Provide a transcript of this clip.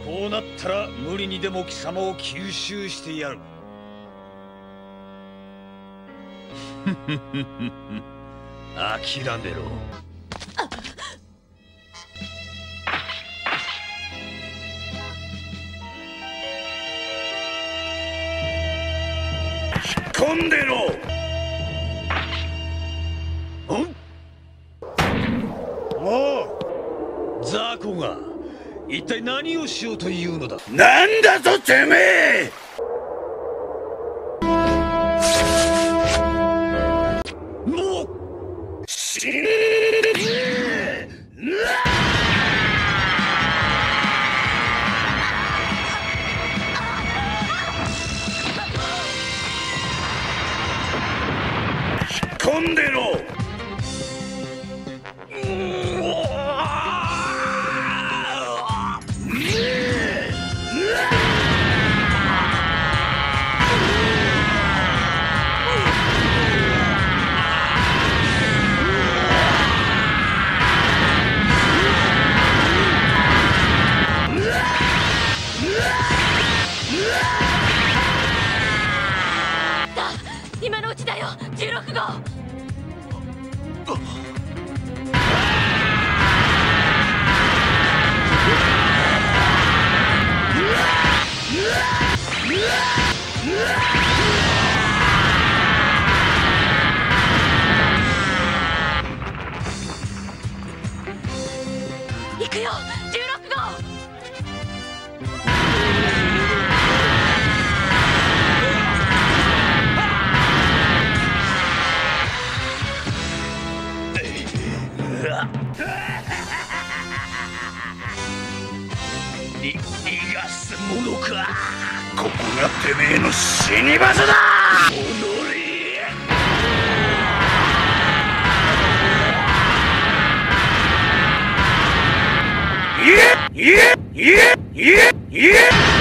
こうなったら無理にでも貴様を吸収してやる。諦めろ。引っ込んでろ。ザコが一体何をしようというのだ。 なんだとてめえ。 もう死ん込んでろ。 今のうちだよ、16号。行くよ、16号。 逃がすものか。 ここがてめえの死に場所だ。 踊れ。 いえいえいえいえいえ。